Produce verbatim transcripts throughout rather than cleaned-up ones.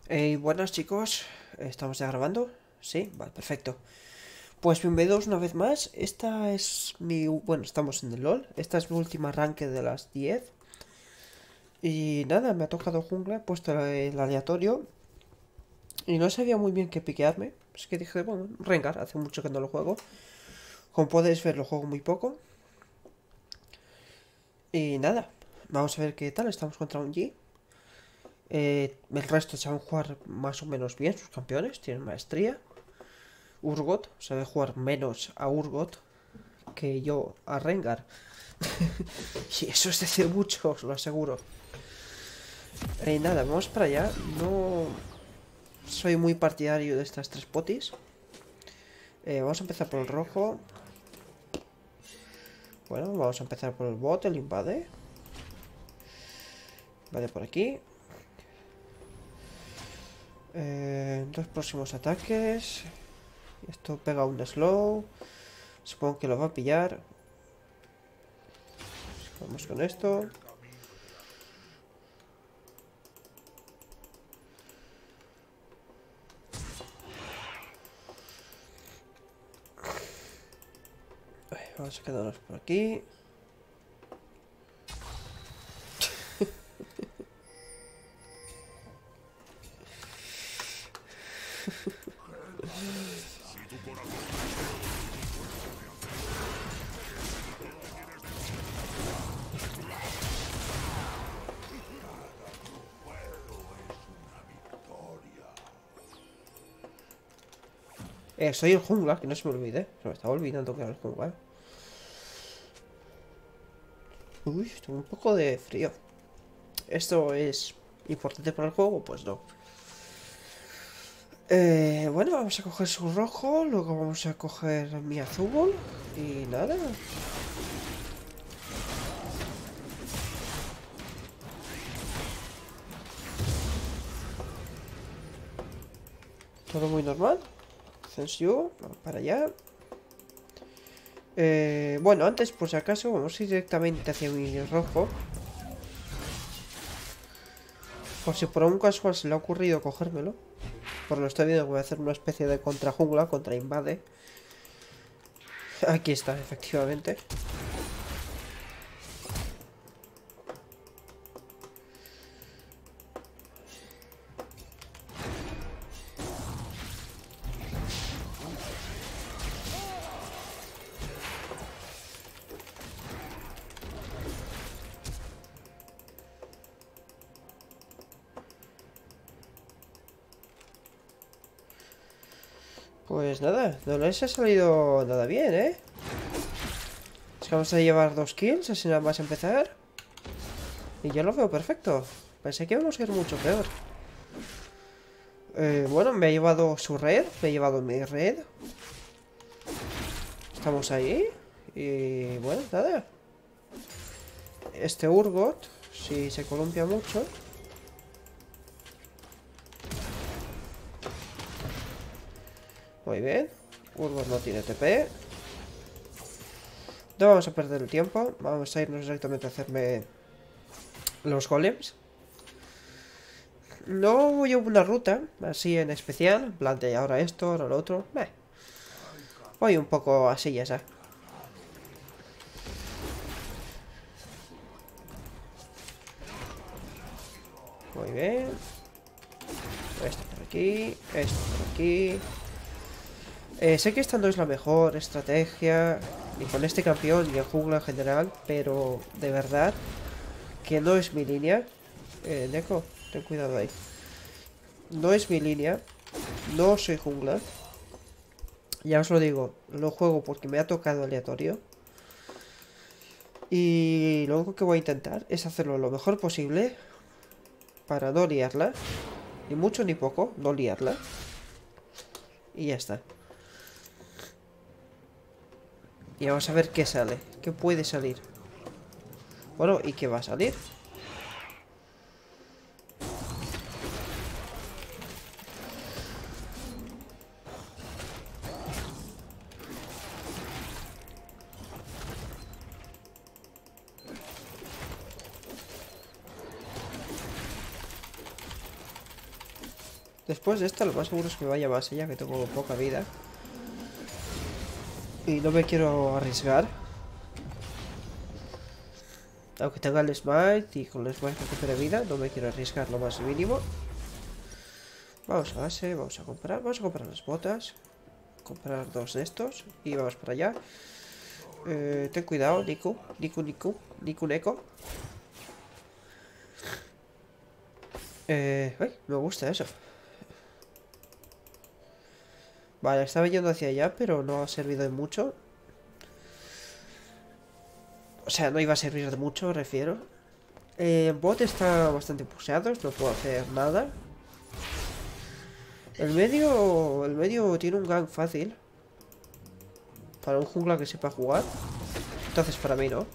Hey, buenas chicos, ¿estamos ya grabando? Sí, vale, perfecto. Pues bienvenidos una vez más. Esta es mi... Bueno, estamos en el LOL. Esta es mi última arranque de las diez. Y nada, me ha tocado jungla, he puesto el aleatorio. Y no sabía muy bien qué piquearme. Es que dije, bueno, Rengar, hace mucho que no lo juego. Como podéis ver, lo juego muy poco. Y nada, vamos a ver qué tal. Estamos contra un G. Eh, el resto saben jugar más o menos bien sus campeones, tienen maestría. Urgot sabe jugar menos a Urgot que yo a Rengar. Y eso es decir mucho, os lo aseguro. Eh, nada, vamos para allá. No soy muy partidario de estas tres potis. Eh, vamos a empezar por el rojo. Bueno, vamos a empezar por el bot, el invade. Invade por aquí. Eh, dos próximos ataques. Esto pega un slow. Supongo que lo va a pillar. Vamos con esto. Vamos a quedarnos por aquí. Eh, soy el jungla, que no se me olvide. Se me estaba olvidando que era el jungla. Uy, tengo un poco de frío. ¿Esto es importante para el juego? Pues no. Eh, bueno, vamos a coger su rojo, luego vamos a coger mi azul y nada. Todo muy normal. Thanks you, vamos para allá. Eh, bueno, antes por si acaso vamos a ir directamente hacia mi rojo. Por si por un casual se le ha ocurrido cogérmelo. Por lo estoy viendo que voy a hacer una especie de contra jungla, contra invade. Aquí está, efectivamente. Pues nada, no les ha salido nada bien, ¿eh? Es que vamos a llevar dos kills, así nada más empezar. Y yo lo veo perfecto. Pensé que íbamos a ir mucho peor. Eh, bueno, me ha llevado su red, me ha llevado mi red. Estamos ahí. Y bueno, nada. Este Urgot, si se columpia mucho. Muy bien. Urgot no tiene T P. No vamos a perder el tiempo. Vamos a irnos directamente a hacerme los golems. No voy a una ruta así en especial. En plan de ahora esto, ahora lo otro. Eh. Voy un poco así, ya sabes. Muy bien. Esto por aquí. Esto por aquí. Eh, sé que esta no es la mejor estrategia, ni con este campeón, ni en jungla en general, pero de verdad que no es mi línea. Eh, Neko, ten cuidado ahí. No es mi línea. No soy jungla. Ya os lo digo, lo juego porque me ha tocado aleatorio. Y lo único que voy a intentar es hacerlo lo mejor posible para no liarla. Ni mucho ni poco, no liarla. Y ya está. Y vamos a ver qué sale. ¿Qué puede salir? Bueno, ¿y qué va a salir? Después de esto, lo más seguro es que me vaya más allá, que tengo poca vida. Y no me quiero arriesgar. Aunque tenga el smite y con el smite recupere vida, no me quiero arriesgar lo más mínimo. Vamos a base, vamos a comprar, vamos a comprar las botas. Comprar dos de estos y vamos para allá. Eh, ten cuidado, Niku, Niku, Niku, Niku, Neko. Eh, ay, me gusta eso. Vale, estaba yendo hacia allá, pero no ha servido de mucho. O sea, no iba a servir de mucho, refiero. Eh, bot está bastante puseado, no puedo hacer nada. El medio, el medio tiene un gank fácil. Para un jungla que sepa jugar. Entonces para mí no.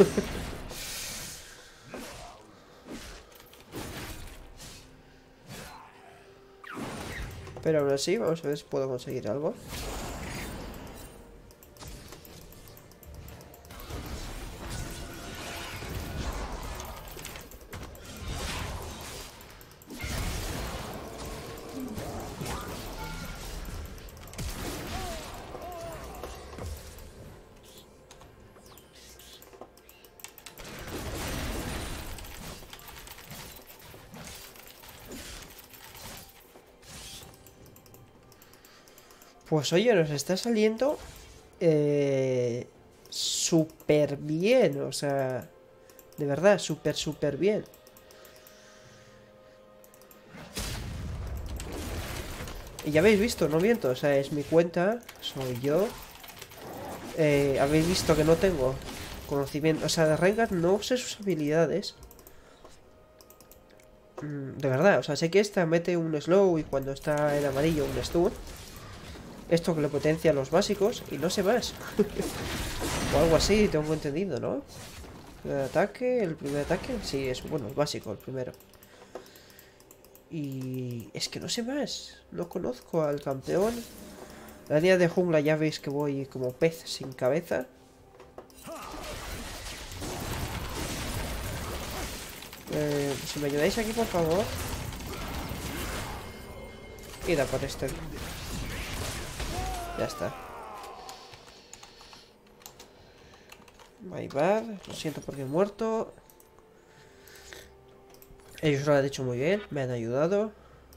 Pero aún así, vamos a ver si puedo conseguir algo. Pues oye, nos está saliendo eh, súper bien, o sea, de verdad, súper, súper bien. Y ya habéis visto, no miento, o sea, es mi cuenta, soy yo. Eh, habéis visto que no tengo conocimiento, o sea, de Rengar no sé sus habilidades. Mm, de verdad, o sea, sé que esta mete un slow y cuando está en amarillo un stun. Esto que le potencia los básicos y no sé más. O algo así, tengo entendido, ¿no? El ataque, el primer ataque, sí, es bueno, el básico, el primero. Y es que no sé más. No conozco al campeón. La línea de jungla ya veis que voy como pez sin cabeza. Eh, si me ayudáis aquí, por favor. Ida por este. Ya está. My bad. Lo siento porque he muerto. Ellos lo han hecho muy bien. Me han ayudado.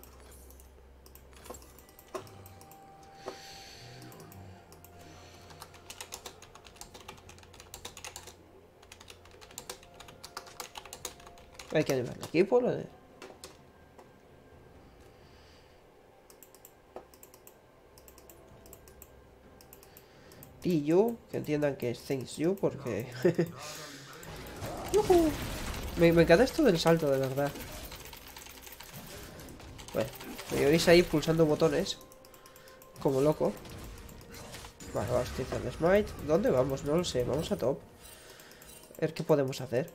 Hay que animar el equipo, ¿no? Y you, que entiendan que es thanks you, porque... me, me encanta esto del salto, de verdad. Bueno, me oís ahí pulsando botones. Como loco. Vale, vamos a utilizar el smite. ¿Dónde vamos? No lo sé, vamos a top. A ver qué podemos hacer.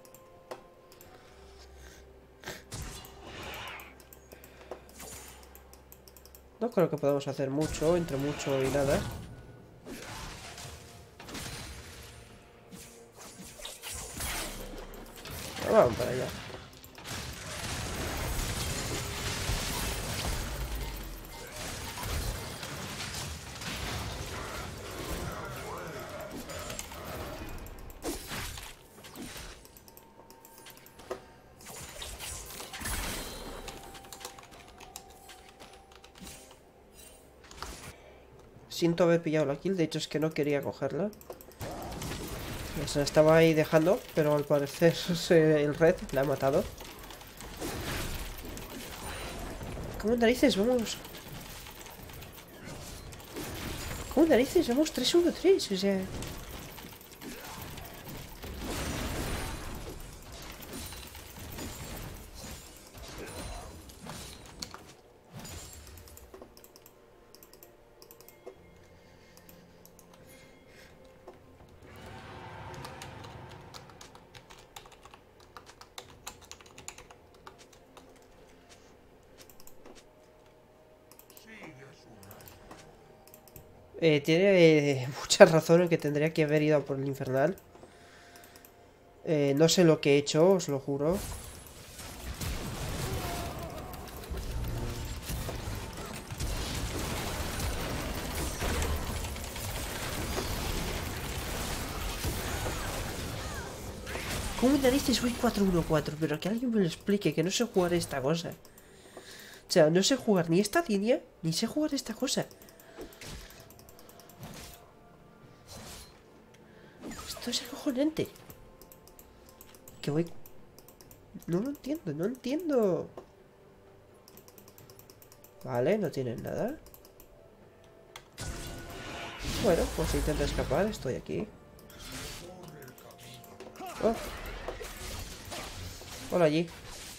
No creo que podamos hacer mucho, entre mucho y nada. Vamos para allá. Siento haber pillado la kill, de hecho es que no quería cogerla. Se la estaba ahí dejando, pero al parecer el red la ha matado. ¿Cómo narices? Vamos. ¿Cómo narices? Vamos tres uno tres, o sea... Eh, tiene eh, mucha razón en que tendría que haber ido por el infernal. Eh, no sé lo que he hecho, os lo juro. ¿Cómo narices voy cuatro uno cuatro? Pero que alguien me lo explique, que no sé jugar esta cosa. O sea, no sé jugar ni esta línea, ni sé jugar esta cosa. Esto es acojonante. Que voy... No lo entiendo, no entiendo. Vale, no tienen nada. Bueno, pues intento escapar, estoy aquí. Oh. Hola allí.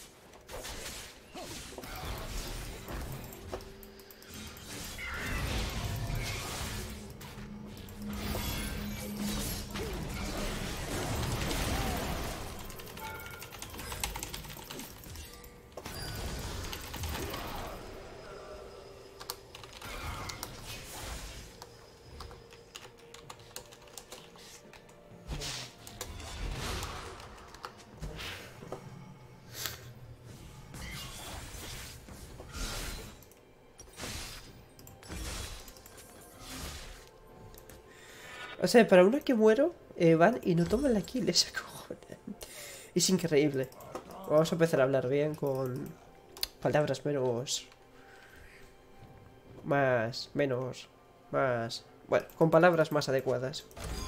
O sea, para una que muero, eh, van y no toman la kill, es acojonante. Es increíble. Vamos a empezar a hablar bien con palabras menos... Más... Menos... Más... Bueno, con palabras más adecuadas.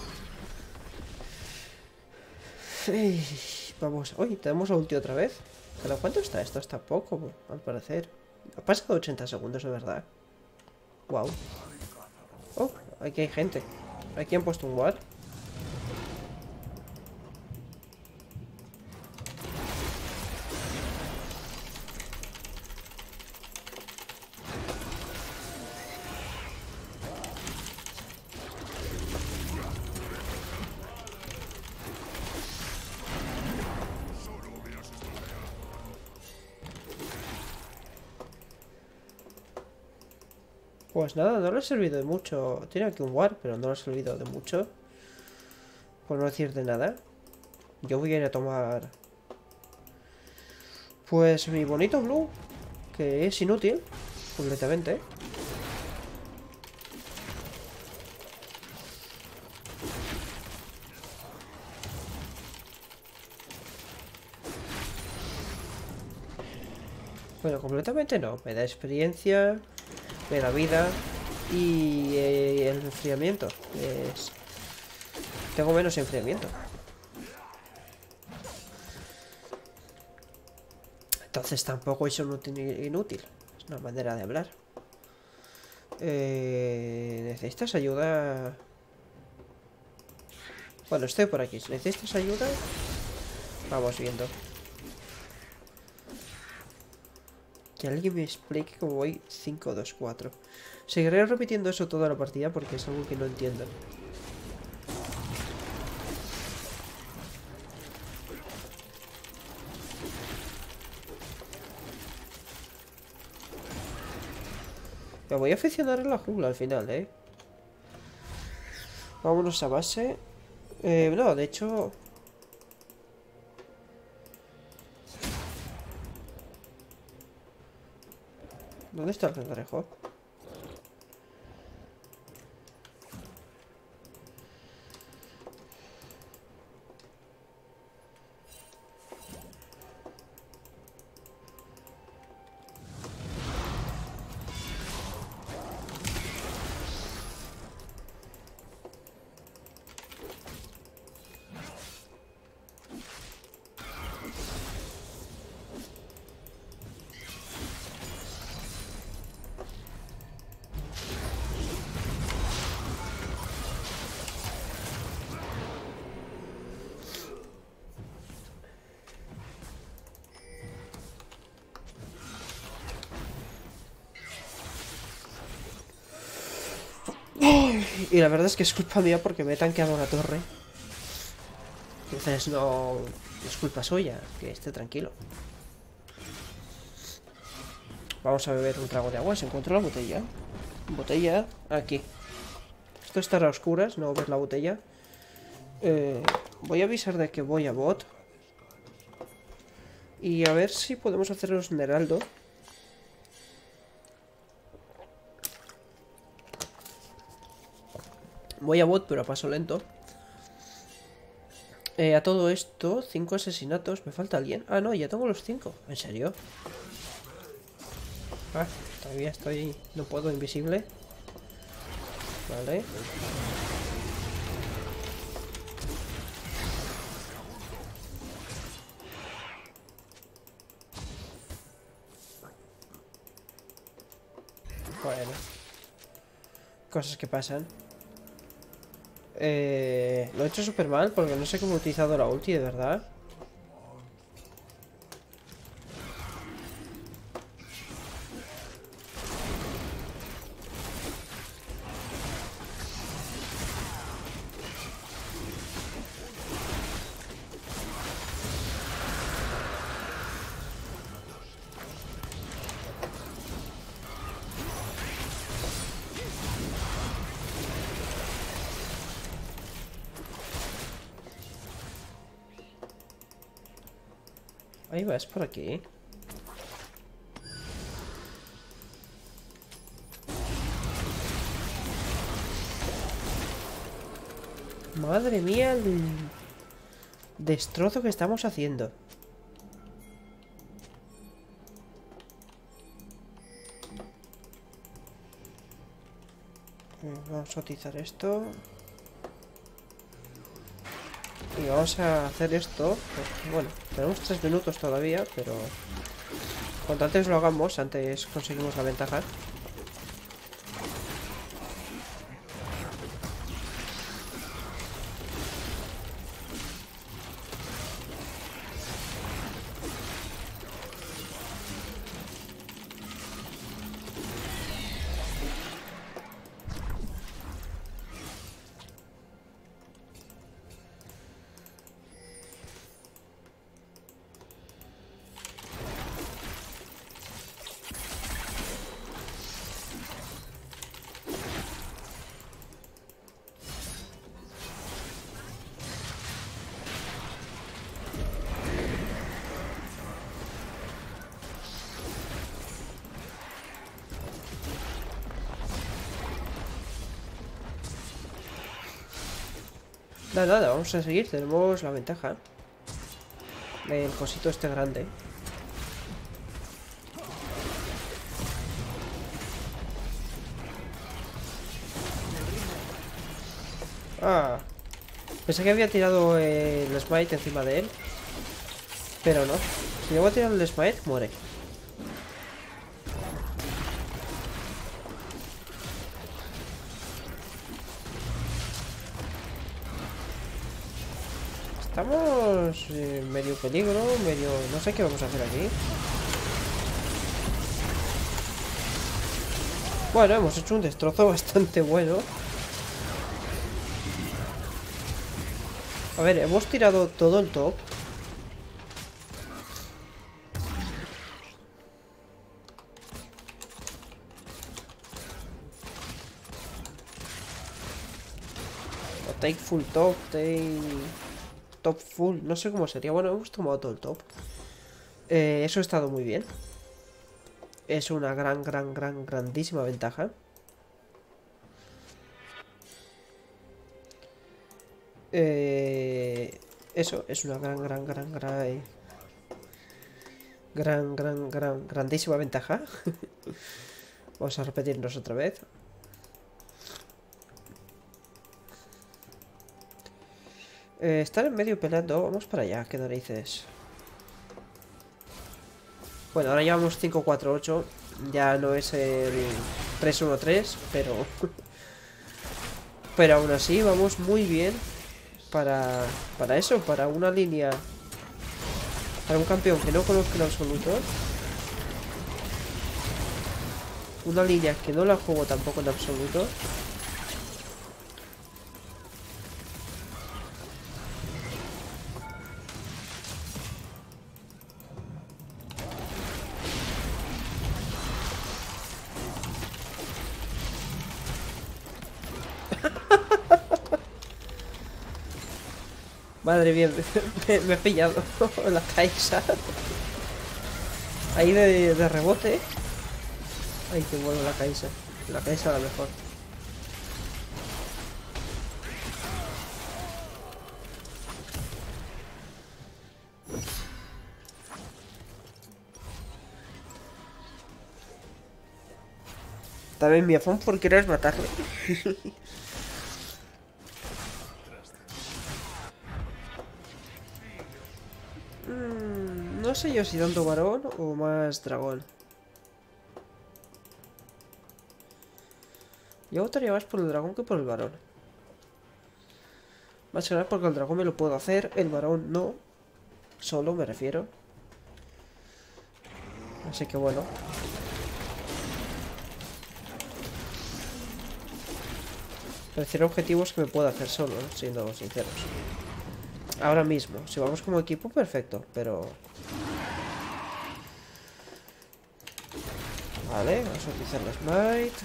Ey, vamos... Uy, tenemos la ulti otra vez. ¿Pero cuánto está esto? Está poco, al parecer. Ha pasado ochenta segundos, de verdad. Wow. Oh, aquí hay gente. Aquí han puesto un ward. Pues nada, no le ha servido de mucho. Tiene aquí un ward, pero no le ha servido de mucho. Por no decir de nada. Yo voy a ir a tomar... Pues mi bonito blue. Que es inútil. Completamente. Bueno, completamente no. Me da experiencia. Me da vida. Y eh, el enfriamiento. Es... Tengo menos enfriamiento. Entonces tampoco es un inútil. Es una manera de hablar. Eh, ¿Necesitas ayuda? Bueno, estoy por aquí. Si necesitas ayuda, vamos viendo. Que alguien me explique cómo voy cinco dos cuatro. Seguiré repitiendo eso toda la partida porque es algo que no entiendo. Me voy a aficionar en la jungla al final, ¿eh? Vámonos a base. Eh, no, de hecho... ¿Dónde está el cangrejo? Y la verdad es que es culpa mía porque me he tanqueado una torre. Entonces no es culpa suya, que esté tranquilo. Vamos a beber un trago de agua. Se encuentra la botella. Botella aquí. Esto estará a oscuras, no ver la botella. Eh, voy a avisar de que voy a bot. Y a ver si podemos hacernos un heraldo. Voy a bot, pero a paso lento. Eh, a todo esto, cinco asesinatos. ¿Me falta alguien? Ah, no, ya tengo los cinco. ¿En serio? Ah, todavía estoy... No puedo, invisible. Vale. Bueno. Cosas que pasan. Eh, lo he hecho súper mal porque no sé cómo he utilizado la ulti, de verdad. Ahí va, es por aquí. Madre mía, el destrozo que estamos haciendo. Vamos a utilizar esto. Y vamos a hacer esto. Pues, bueno, tenemos tres minutos todavía, pero cuanto antes lo hagamos, antes conseguimos la ventaja. Nada, nada, vamos a seguir, tenemos la ventaja. El cosito este grande. Ah, pensé que había tirado el smite encima de él. Pero no. Si llego a tirar el smite, muere. Estamos en medio peligro, medio... No sé qué vamos a hacer aquí. Bueno, hemos hecho un destrozo bastante bueno. A ver, hemos tirado todo el top. O take full top, take... Top full, no sé cómo sería. Bueno, hemos tomado todo el top. Eh, eso ha estado muy bien. Es una gran, gran, gran, grandísima ventaja. Eh, eso es una gran, gran, gran, gran... Gran, gran, gran, grandísima ventaja. Vamos a repetirnos otra vez. Eh, estar en medio peleando. Vamos para allá, qué narices. Bueno, ahora llevamos cinco cuatro ocho. Ya no es el tres uno tres, pero... pero aún así vamos muy bien. Para, para eso, para una línea... Para un campeón que no conozco en absoluto. Una línea que no la juego tampoco en absoluto. Madre mía, me, me he pillado la Kaisa. Ahí de, de rebote. Ay, que bueno la Kaisa. La Kaisa a la mejor. También mi afán por querer matarle. mm, no sé yo si tanto varón o más dragón. Yo votaría más por el dragón que por el varón. Más que nada porque el dragón me lo puedo hacer, el varón no. Solo me refiero. Así que bueno. Parecer objetivos que me puedo hacer solo, ¿no? Siendo sinceros. Ahora mismo, si vamos como equipo, perfecto, pero... Vale, vamos a utilizar la Smite.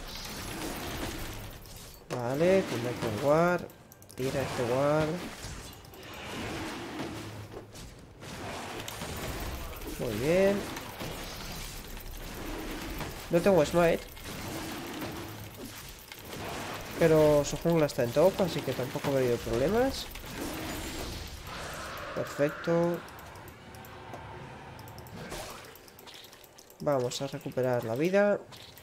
Vale, con el Ward. Tira este Ward. Muy bien. No tengo Smite. Pero su jungla está en top, así que tampoco me ha habido problemas. Perfecto. Vamos a recuperar la vida.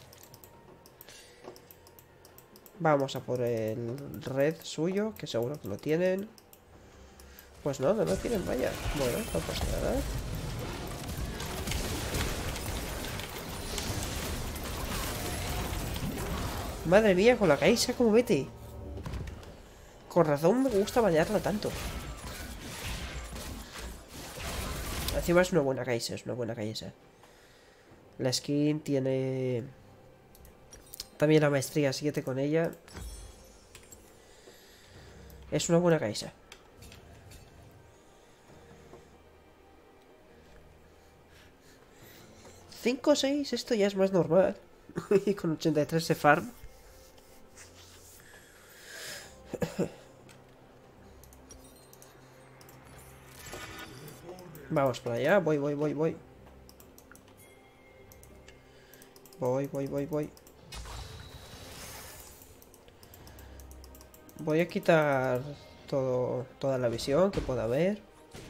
Vamos a por el red suyo, que seguro que lo tienen. Pues no, no lo tienen, vaya. Bueno, no pasa nada. Madre mía, con la Kai'Sa, ¿cómo vete? Con razón me gusta bañarla tanto. Encima es una buena Kai'Sa, es una buena Kai'Sa. La skin tiene... También la maestría siete con ella. Es una buena Kai'Sa. cinco o seis, esto ya es más normal. Y con ochenta y tres se farm. Vamos para allá, voy, voy, voy, voy. Voy, voy, voy, voy. Voy a quitar todo, toda la visión que pueda haber.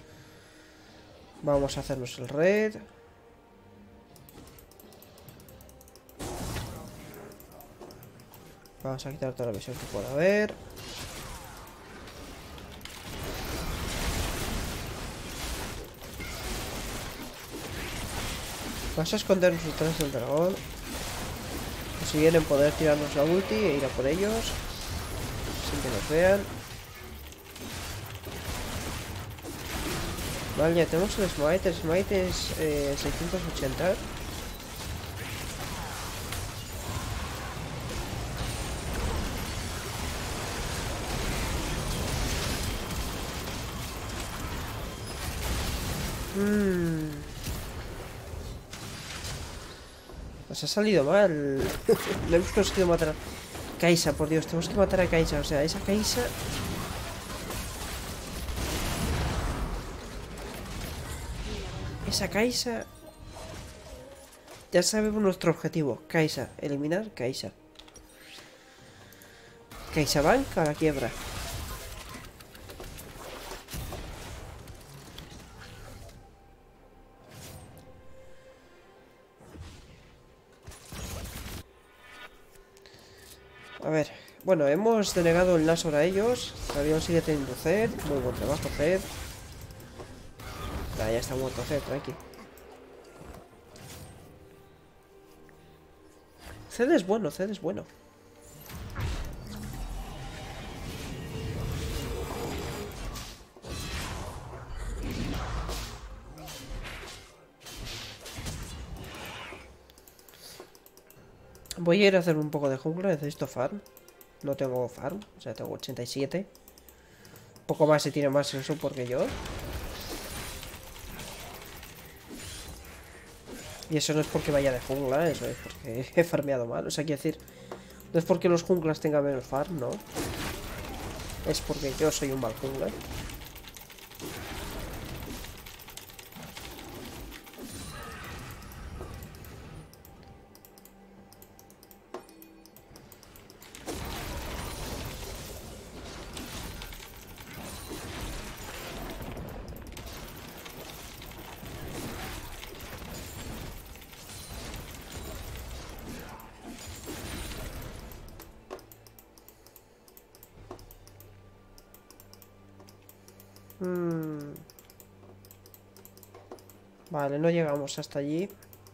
Vamos a hacernos el red. Vamos a quitar toda la visión que pueda haber. Vamos a escondernos detrás del dragón. Si vienen poder tirarnos la ulti e ir a por ellos. Sin que nos vean. Vale, ya tenemos el smite. El smite es eh, seiscientos ochenta. Mmm. Nos ha salido mal. No hemos conseguido matar a Kai'Sa, por Dios. Tenemos que matar a Kai'Sa. O sea, esa Kai'Sa... Esa Kai'Sa... Ya sabemos nuestro objetivo. Kai'Sa. Eliminar Kai'Sa. Kai'Sa Bank a la quiebra. A ver, bueno, hemos denegado el Nashor a ellos. Todavía sigue teniendo Zed. Muy buen trabajo, Zed. Ah, ya está muerto Zed, tranqui. Zed es bueno, Zed es bueno. Voy a ir a hacer un poco de jungla, necesito farm. No tengo farm, o sea, tengo ochenta y siete. Un poco más si tiene más eso porque yo. Y eso no es porque vaya de jungla, eso es porque he farmeado mal. O sea, quiero decir, no es porque los junglas tengan menos farm, no. Es porque yo soy un mal jungla. Mm. Vale, no llegamos hasta allí.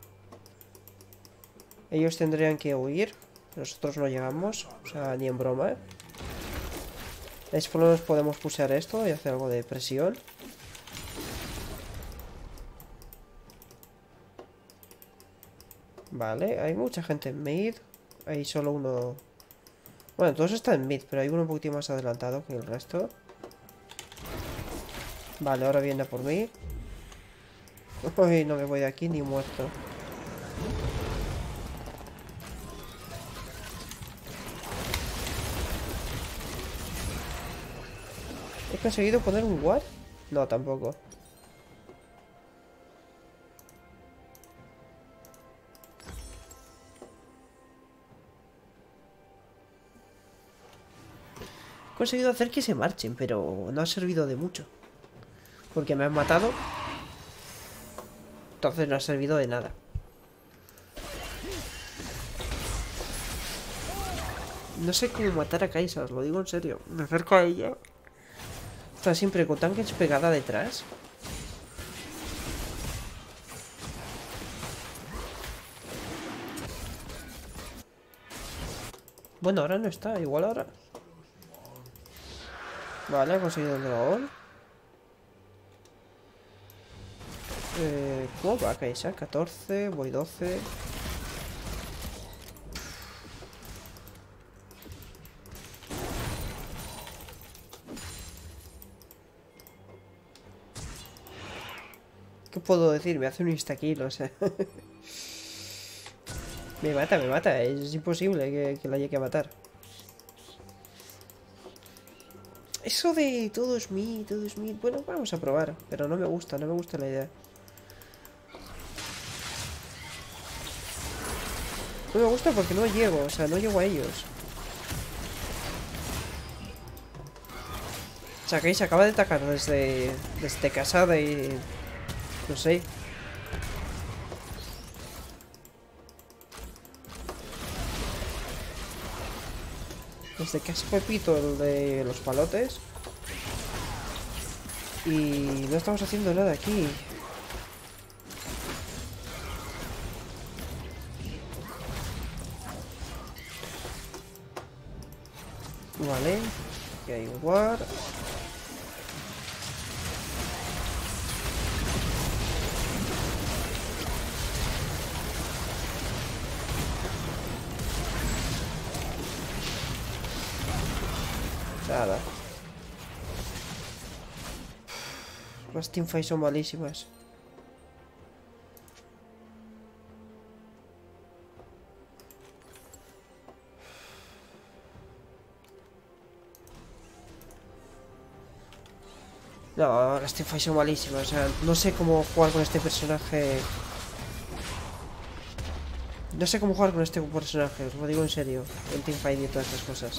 Ellos tendrían que huir. Nosotros no llegamos. O sea, ni en broma, ¿eh? Es por lo menos podemos pusear esto y hacer algo de presión. Vale, hay mucha gente en mid. Hay solo uno... Bueno, todos están en mid, pero hay uno un poquito más adelantado que el resto. Vale, ahora viene por mí. Uy, no me voy de aquí ni muerto. ¿He conseguido poner un ward? No, tampoco. He conseguido hacer que se marchen, pero no ha servido de mucho. Porque me han matado. Entonces no ha servido de nada. No sé cómo matar a Kai'Sa, os lo digo en serio. Me acerco a ella. Está siempre con tanques pegada detrás. Bueno, ahora no está, igual ahora. Vale, he conseguido el dragón. Eh, ¿Cómo va Kai'Sa? catorce, voy doce. ¿Qué puedo decir? Me hace un insta-kill, o sea. Me mata, me mata. Es imposible que, que la llegue a matar. Eso de todo es mí, todo es mí. Bueno, vamos a probar. Pero no me gusta, no me gusta la idea. No me gusta porque no llego, o sea, no llego a ellos. O sea, que se acaba de atacar desde, desde casa de... No sé. Desde que hace Pepito el de los palotes. Y no estamos haciendo nada aquí. Vale. Aquí hay un guard. Nada. Las teamfights son malísimas. No, las teamfights son malísimas. O sea, no sé cómo jugar con este personaje. No sé cómo jugar con este personaje, os lo digo en serio. En teamfight y todas estas cosas.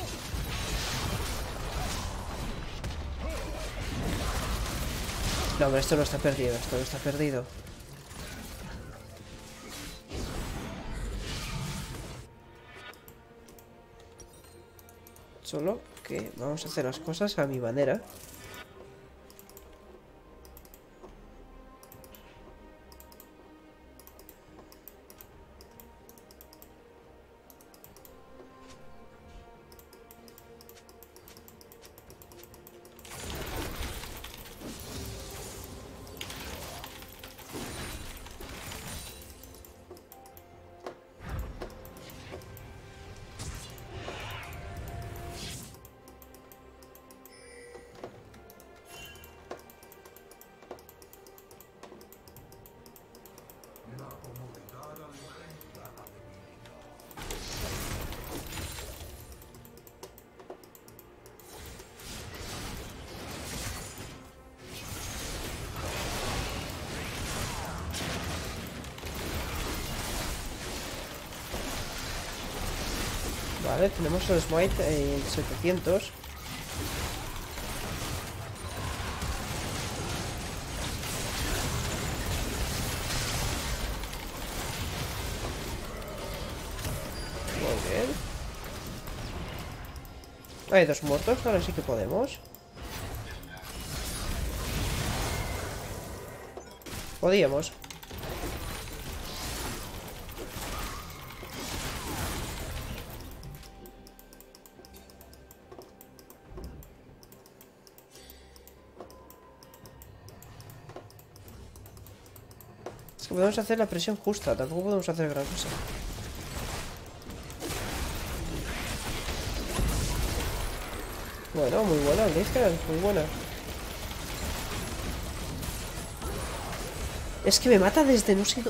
No, pero esto no está perdido, esto no está perdido. Solo que vamos a hacer las cosas a mi manera. Vale, tenemos el smite en setecientos. Muy bien. Hay dos muertos, ahora sí que podemos. Podíamos. Es que podemos hacer la presión justa, tampoco podemos hacer gran cosa. Bueno, muy buena, Blitzcrank, muy buena. Es que me mata desde no sé...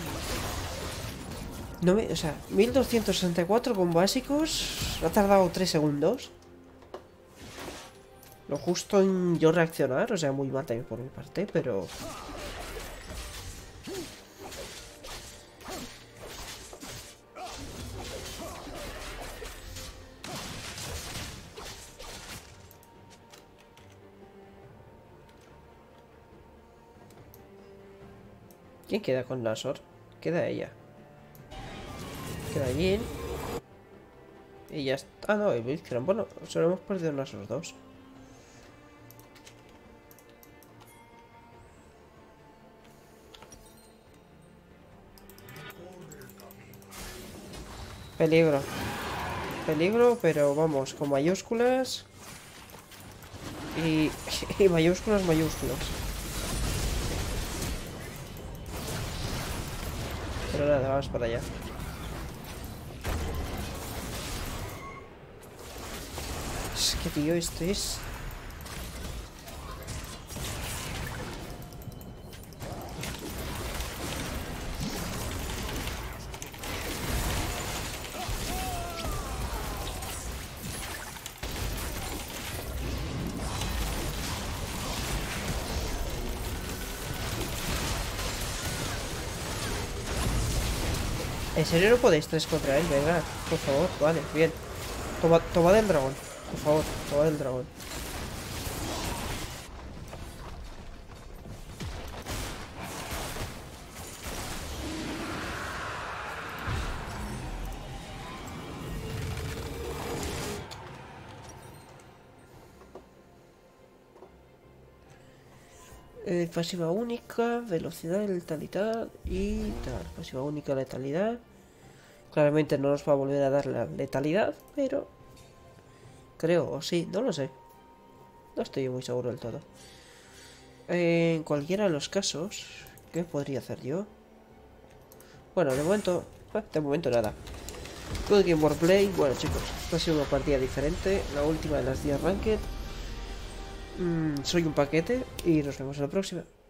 No me... O sea, mil doscientos sesenta y cuatro con básicos... Ha tardado tres segundos. Lo justo en yo reaccionar, o sea, muy mal también por mi parte, pero... ¿Quién queda con Nashor? Queda ella. Queda Jin. Y ya está. Ah, no, y Blitzcrank. Bueno, solo hemos perdido Nashor dos. Peligro. Peligro, pero vamos, con mayúsculas. Y, y mayúsculas, mayúsculas. Pero nada, vamos para allá. Es que tío, esto es... ¿En serio no podéis tres contra él? Venga, por favor, vale, bien. Toma, toma del dragón, por favor, toma del dragón. Eh, pasiva única, velocidad, letalidad y tal. Pasiva única, letalidad. Claramente no nos va a volver a dar la letalidad, pero... Creo, o sí, no lo sé. No estoy muy seguro del todo. Eh, en cualquiera de los casos, ¿qué podría hacer yo? Bueno, de momento... Eh, de momento nada. Good Game War Play. Bueno chicos, esta ha sido una partida diferente. La última de las diez Ranked. Mm, soy un paquete y nos vemos en la próxima.